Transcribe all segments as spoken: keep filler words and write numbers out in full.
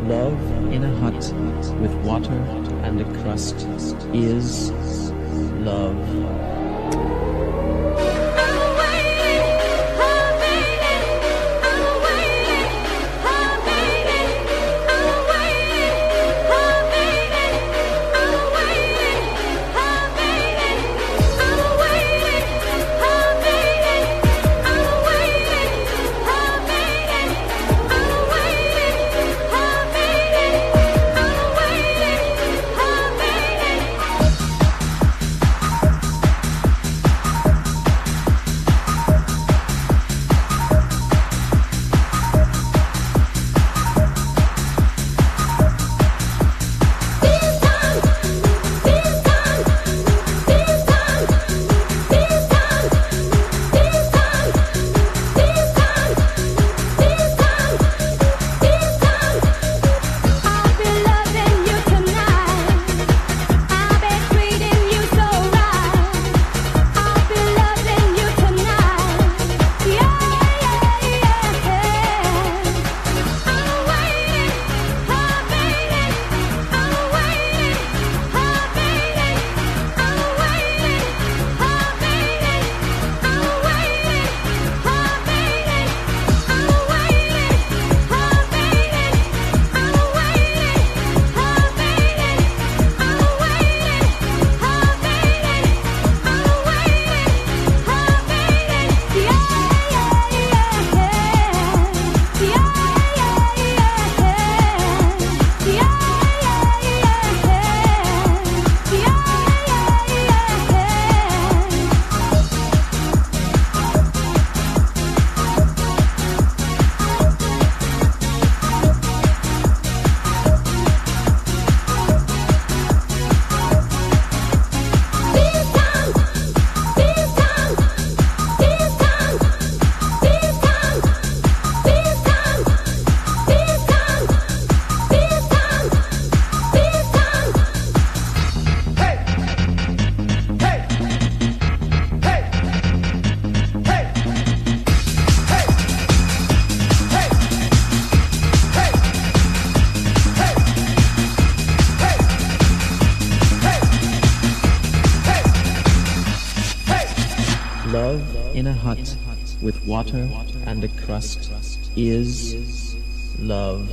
Love in a hut with water and a crust is love. Love in a hut with water and a crust is love.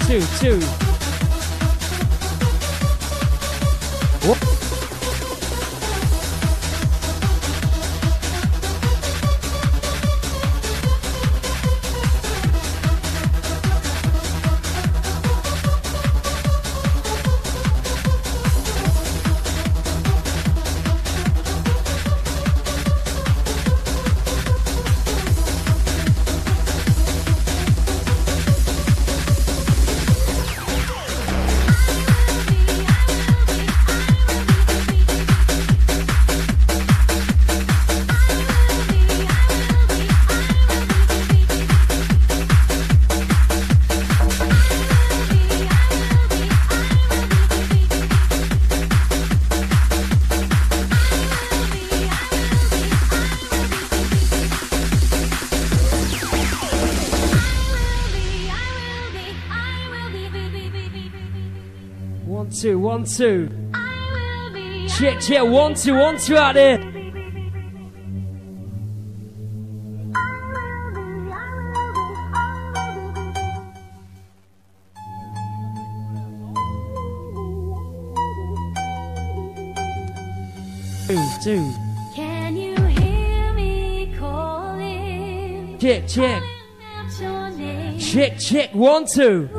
two, two. Whoop. Two, one, two. Check, check, one, two, one, two out there. Two, two. Can you hear me calling? Check, check. Check, check, one, two.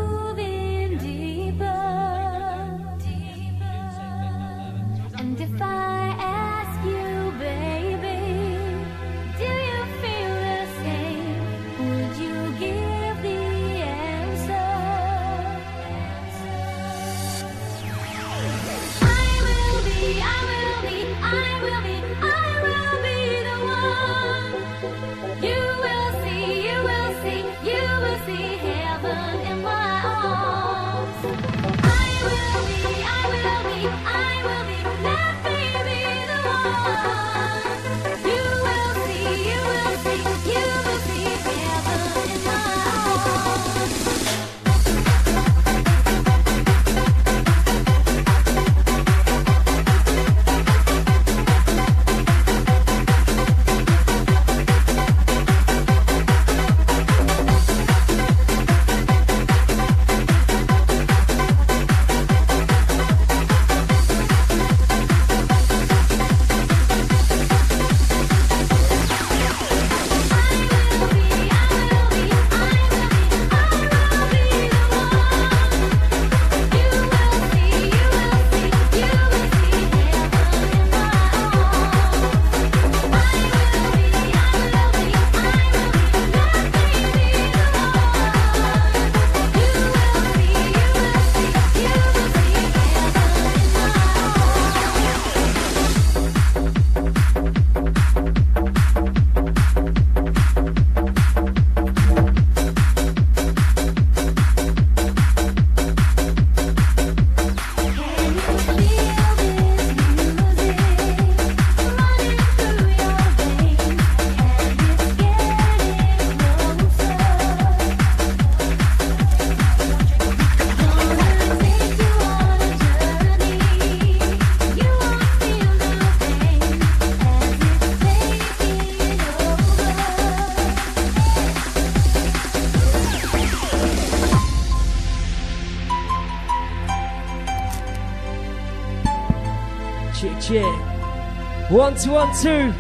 One, two, one, two.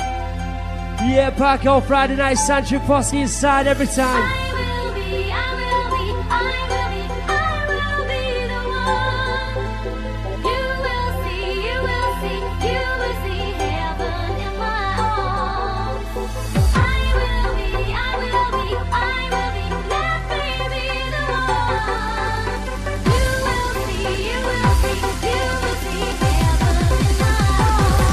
Yeah, back on Friday night, Sancho Posse inside every time. I will be, I will be, I will be, I will be the one. You will see, you will see, you will see heaven in my arms. I will be, I will be, I will be, let me be the one. You will see, you will see, you will see heaven in my arms.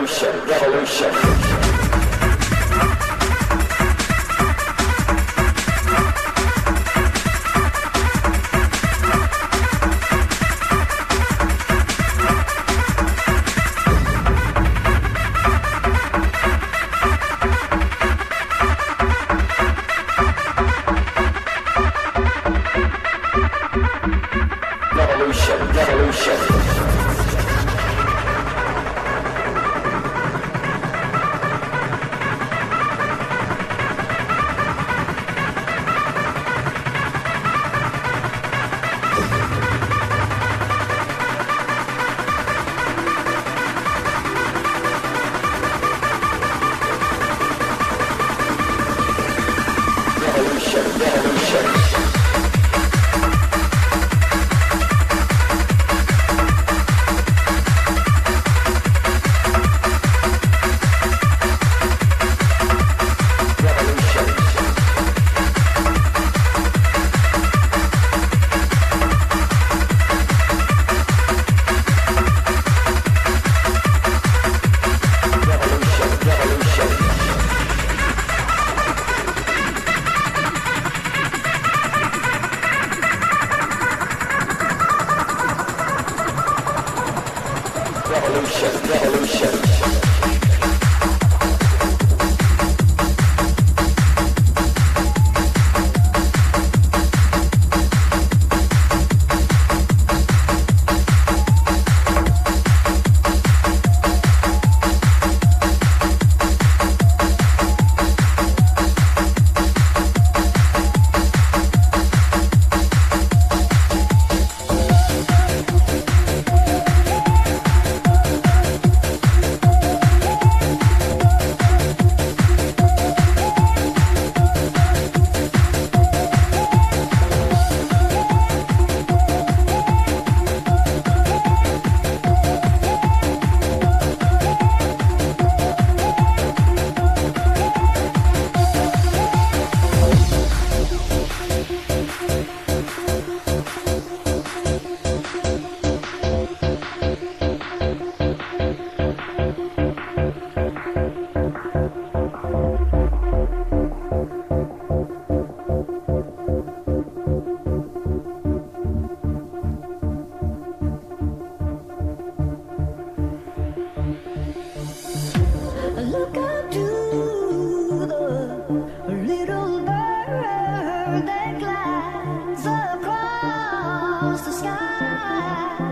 revolution, revolution. Revolution, revolution. Revolution, revolution. Revolution, revolution. Look up to the little bird that glides across the sky.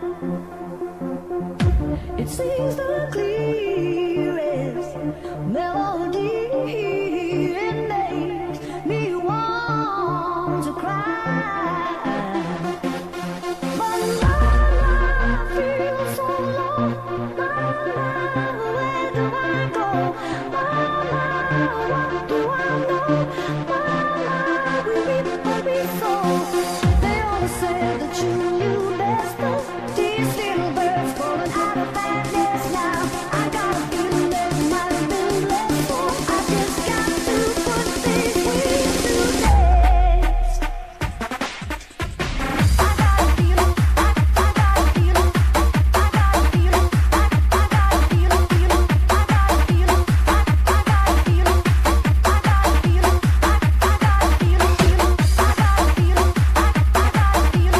It sings the clearest melody. It makes me want to cry. But my life feels so long. Where do I go? What do I know? Will it be so? They always said that you knew best. These little birds falling out of that nest now. I got a feeling there might have been less for. I just got to put these wings to rest. I got a feeling, I, I got a feeling, I got a feeling, I, I got a feeling, feeling, I got a feeling, I, I got a feeling, I got a feeling, I, I got a feeling, feeling, I got a feeling, I, I got a feeling.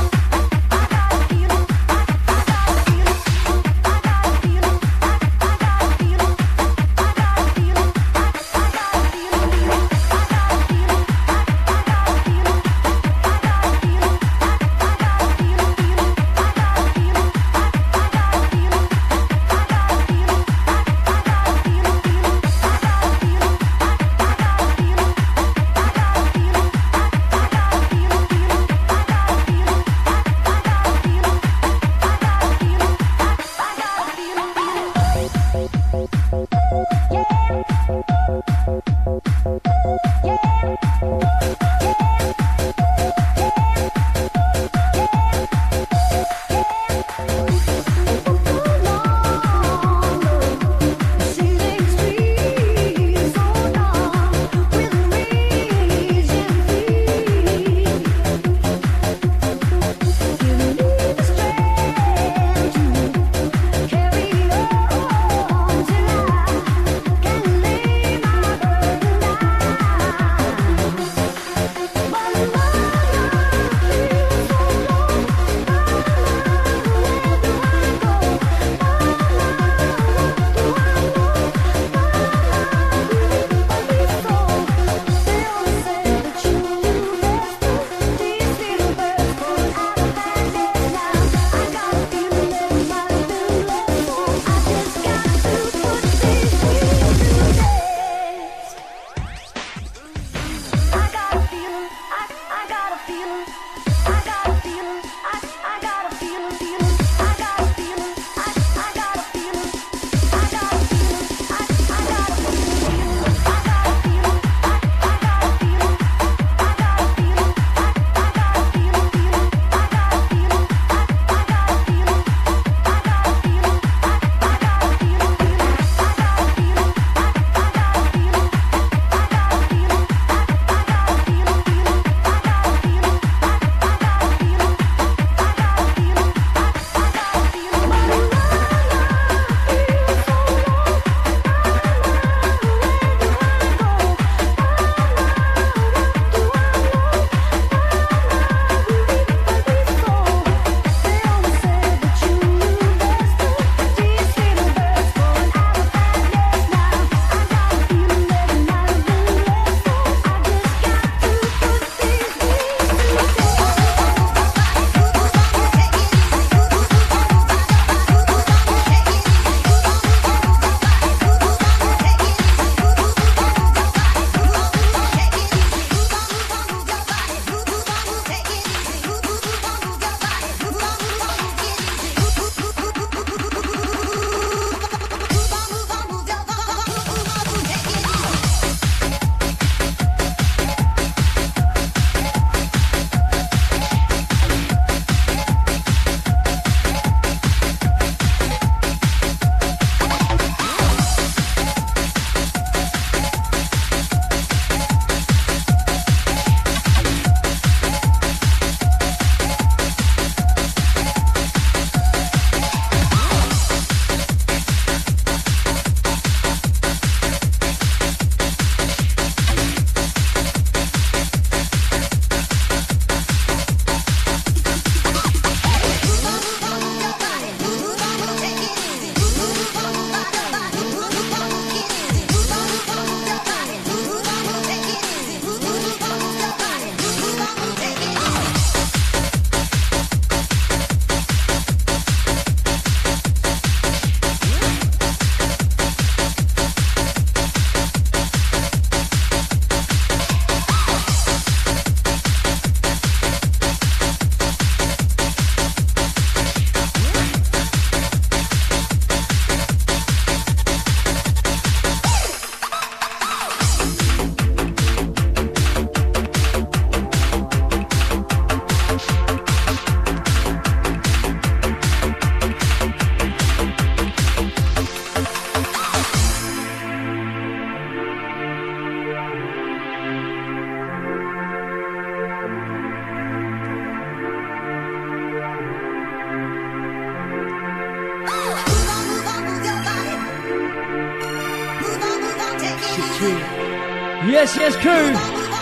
Yes, yes, crew.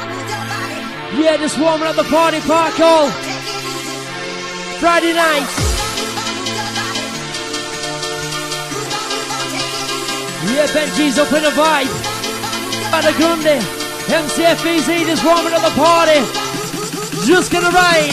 Yeah, just warming up the party park hall. Friday night. Yeah, Benji's up in the vibe. At the Grundy. M C Effeeze just warming up the party. Just gonna ride.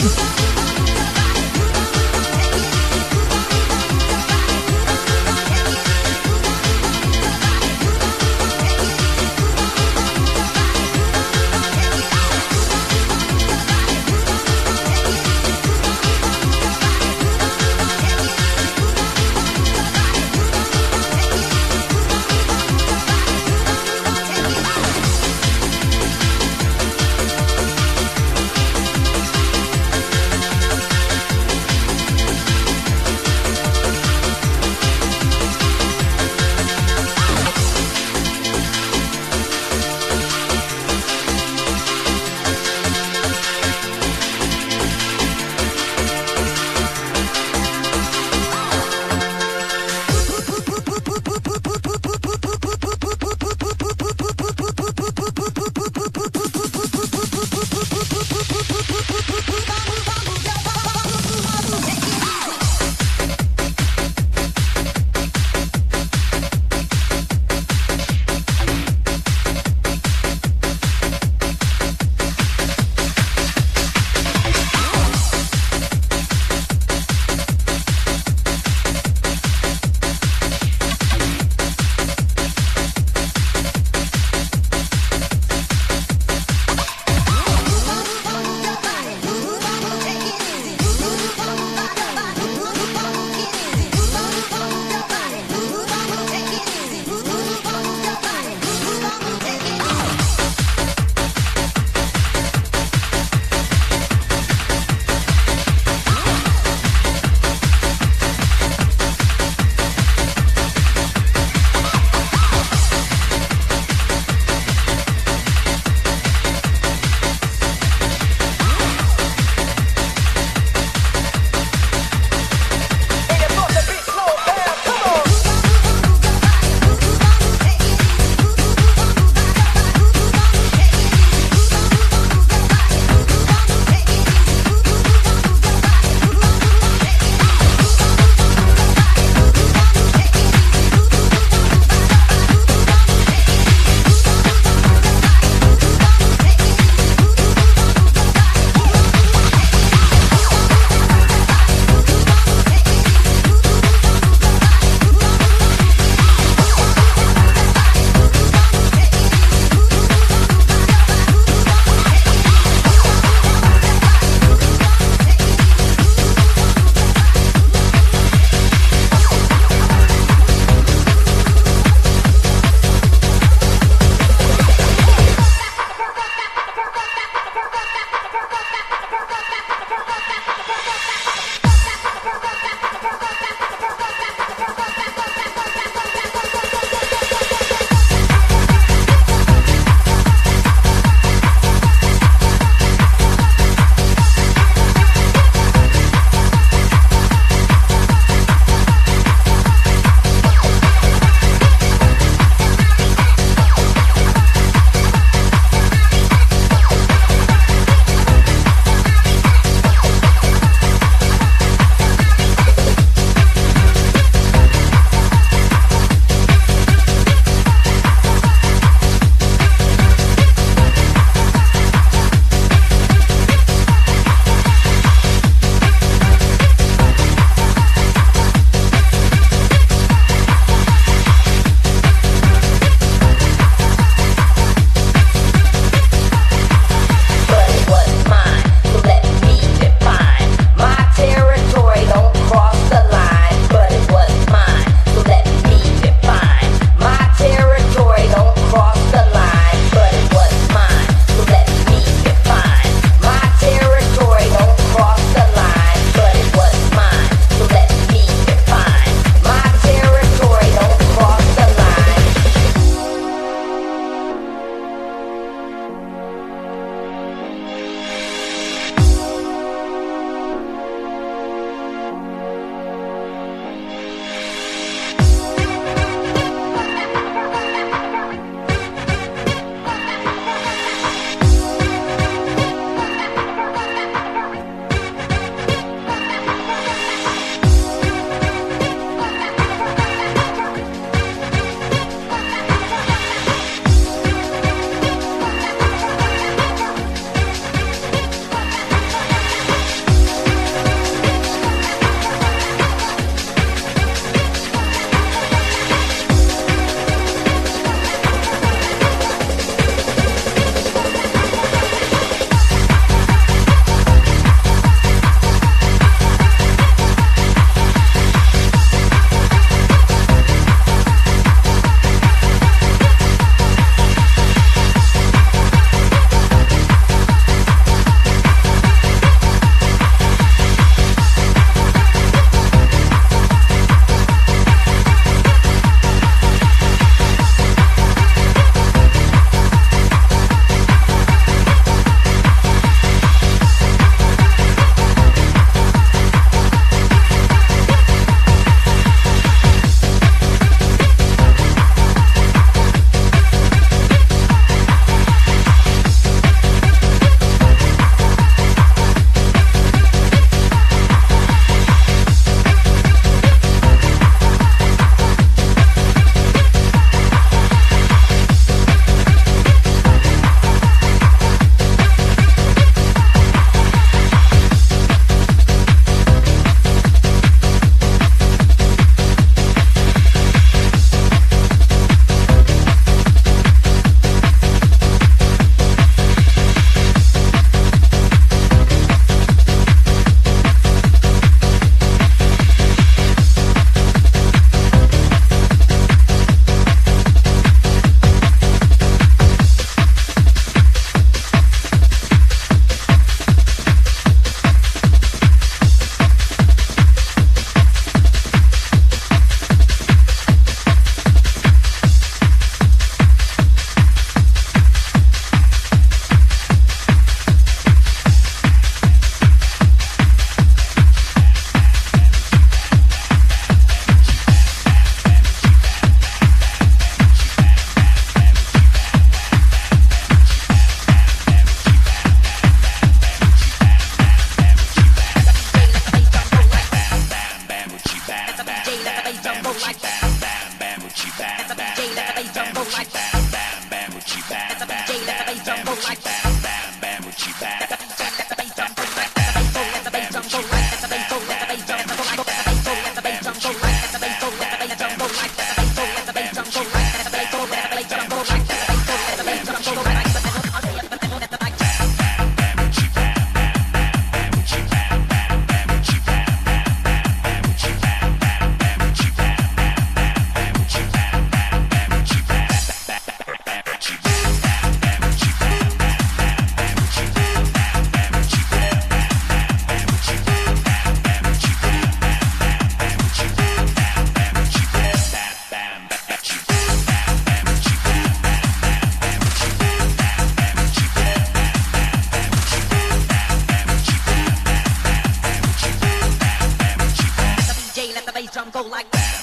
bass drum go like bam.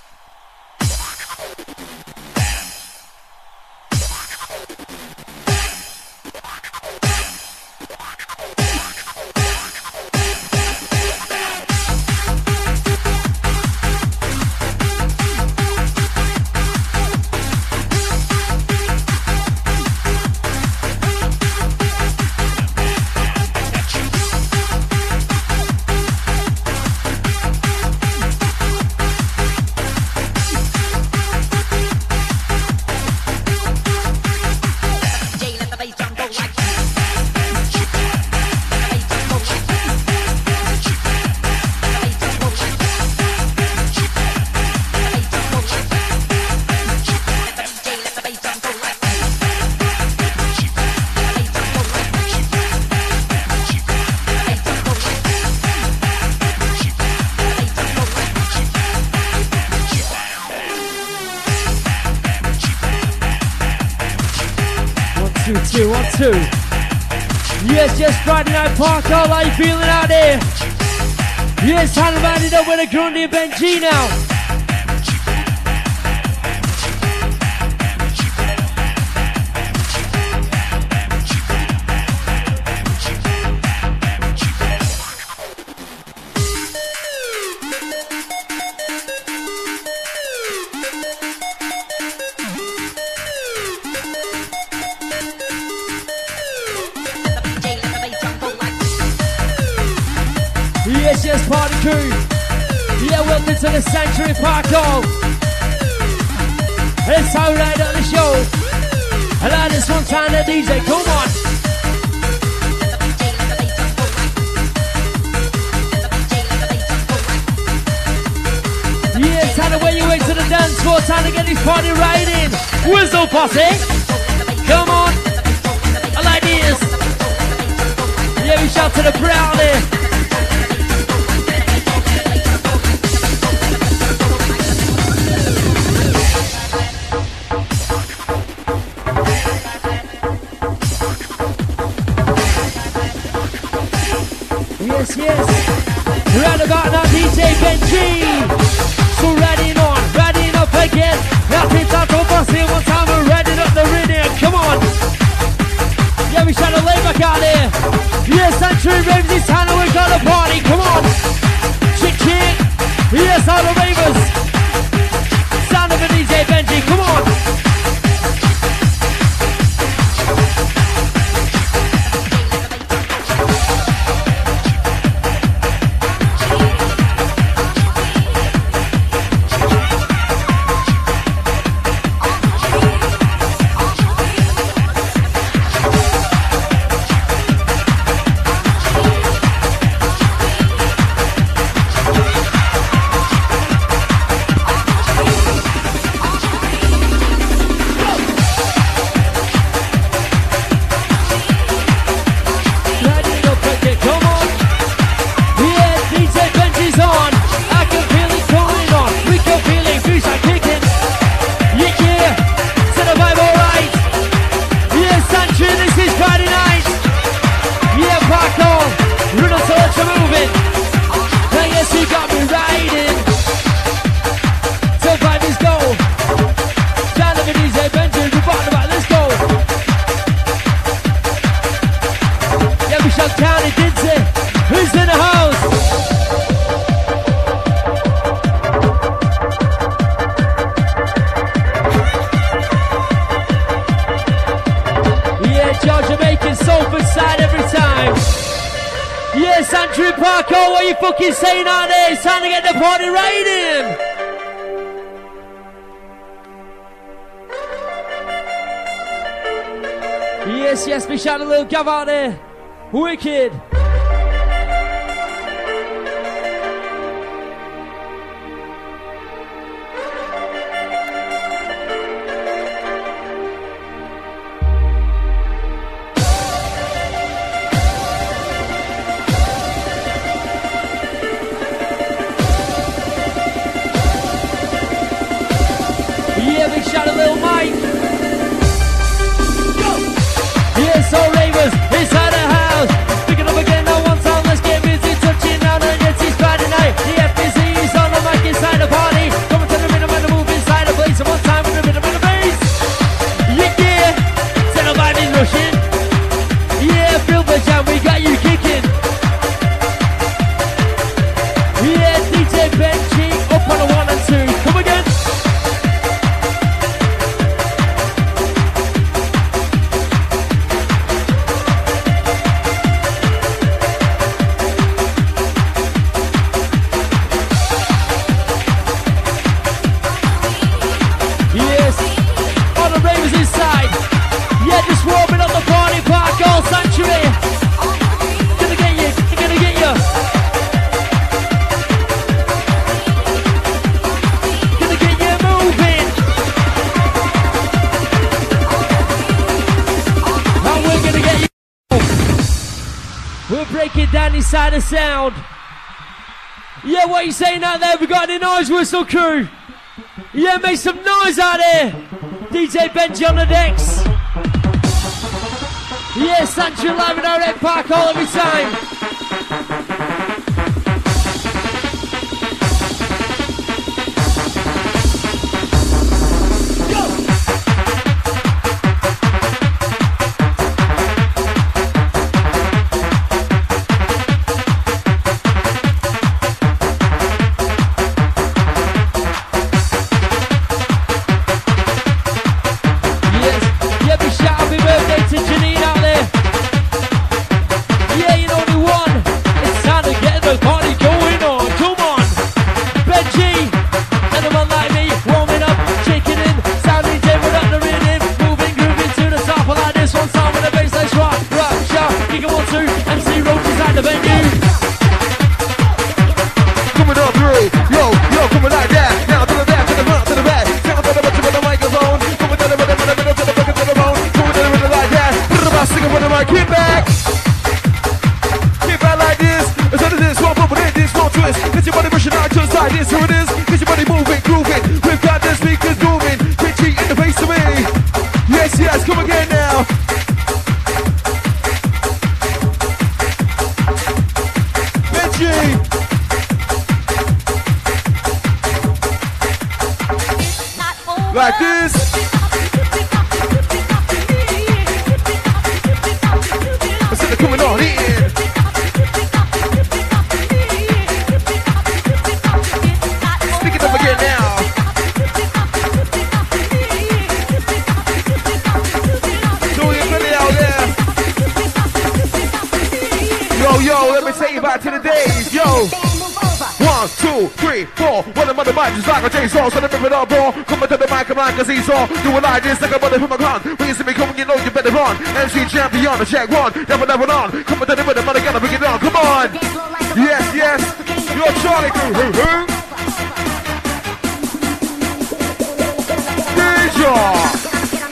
Two, one, two. Yes, yes, Friday Night Park, how are you feeling out there? Yes, hand it up with a Grundy and Benji now. Yes, yes, party crew. Yeah, welcome to the Sanctuary Park Hall. It's so right on the show. I like this one time, the D J, come on. Yeah, time to wear your way to the dance floor. Time to get this party right in. Whistle posse. Come on. I like this. Yeah, we shout to the brownie. Yes, yes. Right about now, D J Benji. So ready on, ready up again. Nothing to talk about, see one time we're ready up the rhythm. Come on. Yeah, we trying to lay back out there. Yes, Sanctuary Raves this time and we got a party. Come on. Chick, chick. Yes, all the ravers. Sound of a D J Benji, come on. Sanctuary Park, oh, what are you fucking saying out there? It's time to get the party right in. Yes, yes, we shout a little gav out there. Wicked. Shout a little Mike. Yes, all ravers inside the house. Picking up again. take it down this side of sound. Yeah, what you saying out there? We got any noise whistle crew? Yeah, make some noise out there. D J Benji on the decks. Yeah, Sancho live in our Red Park all every time. Like this. Let's get it coming on in. Speak it up again now. Doing it really out there. Yo, yo, let me take you back to the days. Yo. One, two, three, four. One of the mic just like a J-Saw. So let me rip it up, bro. Come to the mic, I'm like a Z-Saw. Do it like this, like a mother from a gun. When you see me coming, you know you better run. M C champion, the check one. Never, never on. Come to the rhythm, mother, gotta bring it on. Come on. Yes, yes. You're Chorley crew. Hoo, hoo. Danger.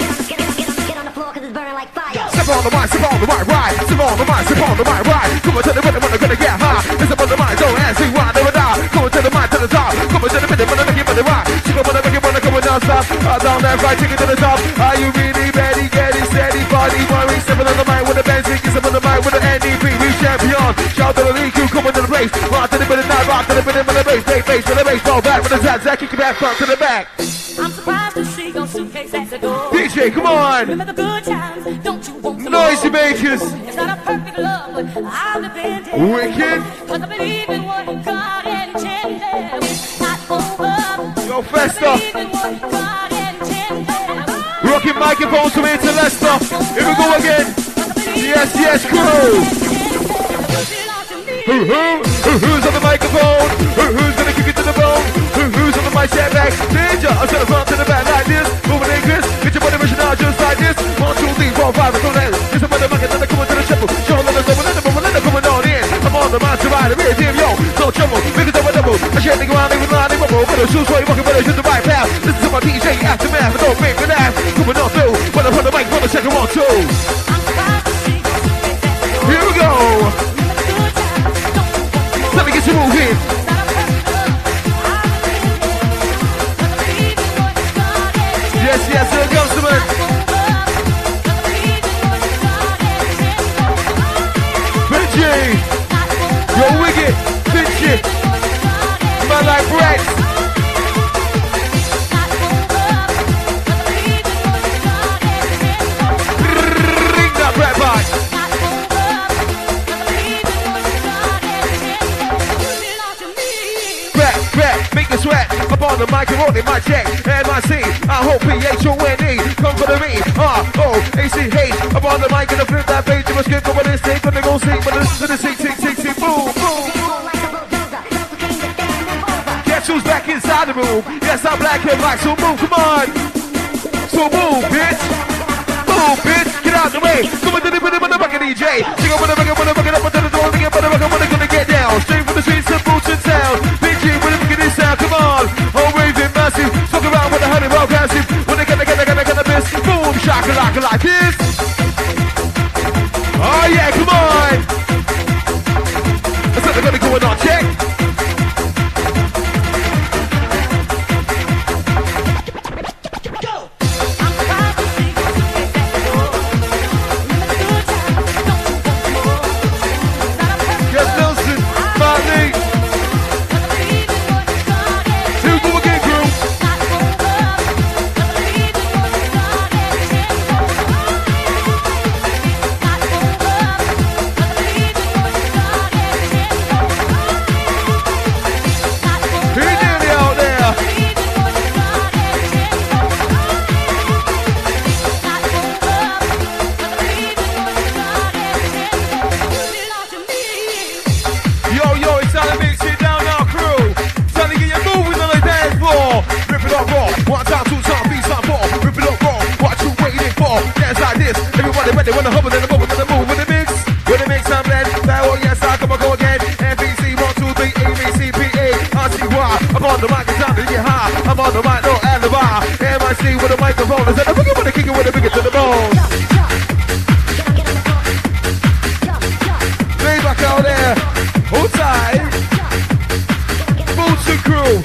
Step on the mic, step on the mic, right. Step on the mic, step on the mic, right. Come on to the rhythm, mother, gonna get high. Step on the mic, don't ask me why, never die. Come on to the mic, to the top. Come on to the rhythm, mother, make it, mother, right. She come on, make it, mother, come on, down, stop. Uh, down, left, right, take it to the top. Are you really ready, getting steady, body, worry. Stepping on the mic with the band, speaking, step on the mic with the N D P. We champion. Shout to the league, you come into the race. Rock to the rhythm, now rock to the rhythm, with the bass, bass, bass, with the bass, fall back with the zap, zap, kick it back, front to the back. I'm surprised to see your suitcase at the door. D J, come on. Remember the good times, don't you want to Noisy makers. It's not a perfect love, but I'll depend it. Wicked. Cause I believe in what God intended. It's not over. Yo, Festa. I believe in what God intended. Rocking microphones from here to Leicester. Here we go again. Yes, yes, crew. Who, who, who, who's on the microphone? Who, who's gonna kick it to the bone? Who, who's on the mic set back? Danger, I'm gonna front to the back like this. Moving like this, get your body rushing out just like this. One, two, three, four, five, and go down. This is my market, then I come into the triple. Show them the double, let them over, let them coming on in. I'm on the mind to ride, a real team, yo. No trouble, make it double double. I can't think around, even line, even more. Better shoes, while you're walking, better shoot the right path. Listen to my D J aftermath, but don't make me laugh. Coming on through, when I put the mic, wanna check it one, two. Here we go. Let me get you moving. Yes, yes, here comes the man. Benji, you're wicked. Benji, man like bread. Ring that bread back. Make you sweat up on the mic and rolling my check. M I C, I hope P H O N E. Come for the me, R O A C H. Up on the mic and I flip that page. You must get over this thing. Gonna go sing, but listen to the sing, sing, sing, sing. Boom, boom. Guess who's back inside the room? Yes, I'm black and black, so move, come on. So move, bitch. Move, bitch. Get out the way. Come on to the rhythm of the bucket, D J. Sing up with the bucket, with the bucket, up to the door. Sing up with the bucket, when they're gonna get down. Straight from the streets and boots and sound. Sound, come on, oh raving massive, fuck around with the honey roll passive, when they get, they get, they get, they get the best, boom, shaka like like this. Oh yeah, come on. There's something gonna go on, check. They wanna hubble in the move, gonna move with the mix. With the mix, I'm blend. Oh yes, I come and go again. Effeeze, one, two, three, A, B, C, P, A, R, C, Y. I'm on the mic, it's time to get high. I'm on the mic, no alibi. M I C with a microphone. Is that the boogie with the kicker with the bigger to the bone? Lay back out there. Hold tight. Boots and crew.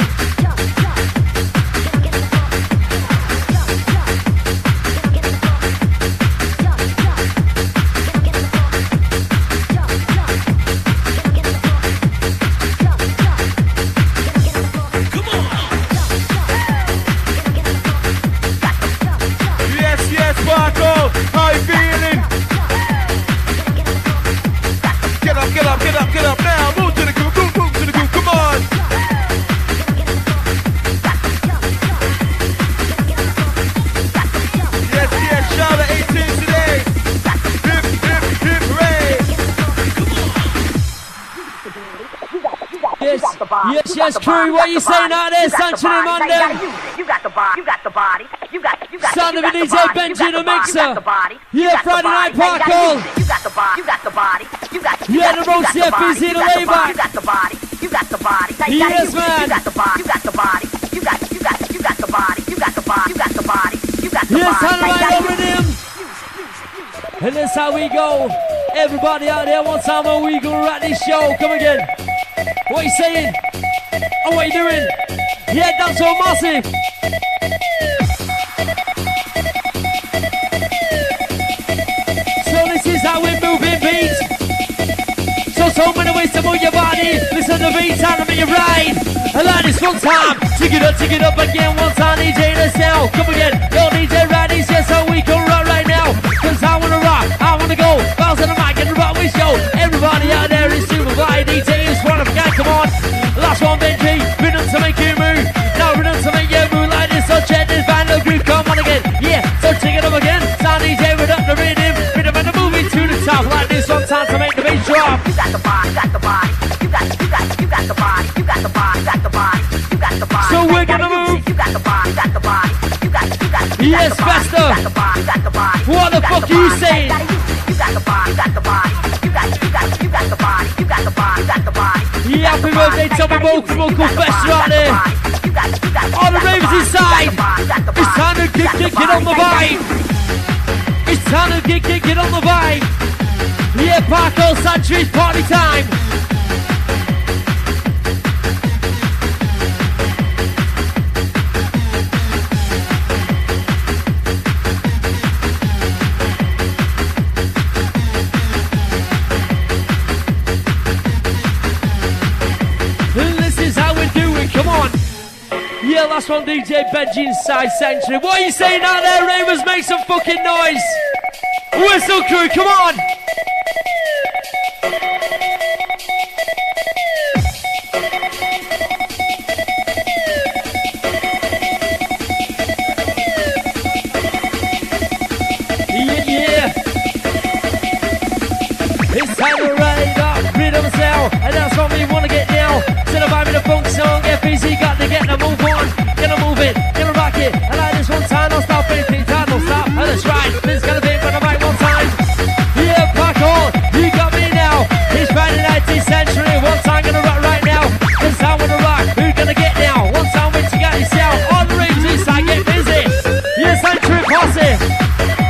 Yes, yes, crew, what are you saying out there, Sanctuary Monday? You got the body, you got the body, you got you got Sound of a D J Benji the mixer. Yeah, Friday night parkour. You got the body, you got the body, you got yeah, the roast Effeeze in the layback. You got the body, you got the body. Yes, man. You got the body, you got the body, you got you got you got the body, you got the body, you got the body, you got the body. Yes, hand right over them. And that's how we go. Everybody out there, one time when we go right this show. Come again. What you saying? Oh, what you doing? Yeah, that's so massive. So this is how we're moving beats. So, so many ways to move your body. Listen to the beat sound and make you ride. I like this one time. Tick it up, tick it up again. One time, D J, let's now. Come again. Yo, D J, Raddy's, yes, so we can rock right now. Cause I wanna rock, I wanna go. Bounce on the mic and rock with show. Everybody out there is super vibe. D J is one of a guy, come on. Last one, Benji. Rhythm to make you move. Now rhythm to make you move like this. So check this band, no groove, come on again. Yeah, so check it up again. Sound D J with up the rhythm. Rhythm and the moving to the top like this. One time to make the bass drop. You got the body, you got the body. You got, you got, you got the body. You got the body, you got the body. You got the body. So we're gonna move. You got the body, you got the body. You got, you got, you yes, got the body. faster. You got the body, you got the body. What the fuck are you saying? You got the body, you got the body. You got, you got, you got the body. You got the body, you got the body. Yeah, happy birthday to my vocal vocal fest right there. All the ravers inside. It's time to get, get, get on the vibe. It's time to get, get, get on the vibe. Yeah, Parkour Sanctuary's party time. Come on. Yeah, last one, D J Benji inside Sanctuary. What are you saying out there, ravers? Make some fucking noise. Whistle crew, come on. Yeah, yeah. It's time to ride up, rhythm sound, and that's what we want to get now. To the vibe of the funk song, Effeeze got to get the move on. Gonna move it, gonna rock it. I like this one time, don't stop anything, time don't stop. And that's right, this is gonna be for the right one time. Yeah, Parkour, you got me now. It's Friday nineteenth century, one time gonna rock right now. Cause I wanna rock, who gonna get now? One time when you got yourself, all the rings inside, get busy. Yeah, Sanctuary posse.